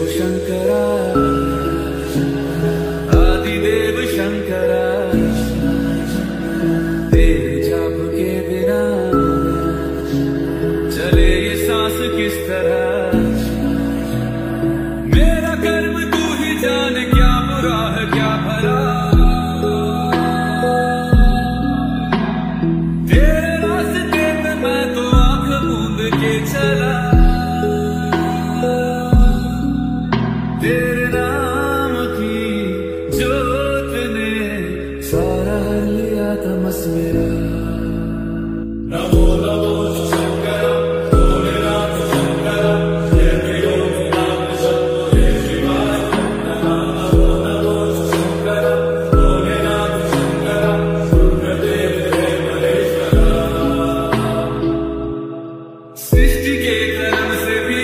शंकरा आदिदेव शंकरा, तेरे जाप के बिना चले ये सांस किस तरह। मेरा कर्म तू ही जाने, क्या बुरा है क्या भला। तेरे रास्ते पे मैं तो आंख मूंद के चला। तेरे नाम की जोत ने सारा हर लिया तमस मेरा। नमो नमो शंकरा भोलेनाथ शंकरा, जय प्रियो नाम शंभो जय शिवाय। नमो नमो शंकरा भोलेनाथ शंकरा, रुद्रदेव जय महेश्वरा। सृष्टि के कर्म से भी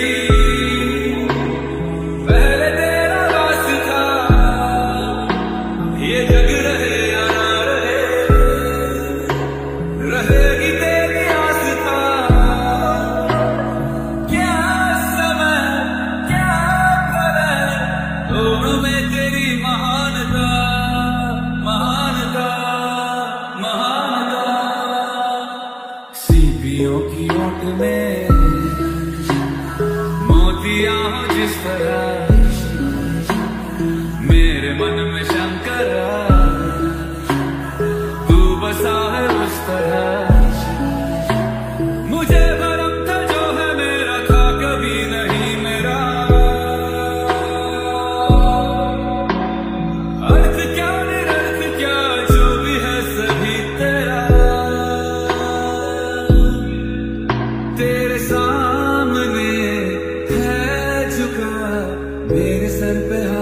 रहेगी तेरी आस्था। क्या समय क्या प्रलय, दोनों में तेरी महानता महानता महानता। सीपियों की ओट में मोतियां हो जिस तरह, मेरे मन में शंकरा तू बसा है उस तरह। मुझे भरम था जो है मेरा, था कभी नहीं मेरा। अर्थ क्या निरर्थ क्या, जो भी है सभी तेरा। तेरे सामने है झुका मेरे सर पे